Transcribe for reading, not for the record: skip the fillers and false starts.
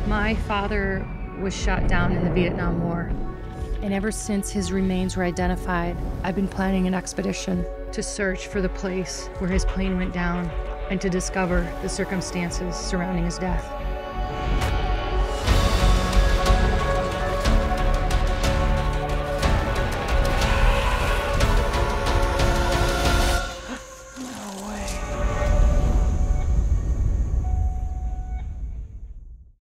My father was shot down in the Vietnam War, and ever since his remains were identified, I've been planning an expedition to search for the place where his plane went down and to discover the circumstances surrounding his death.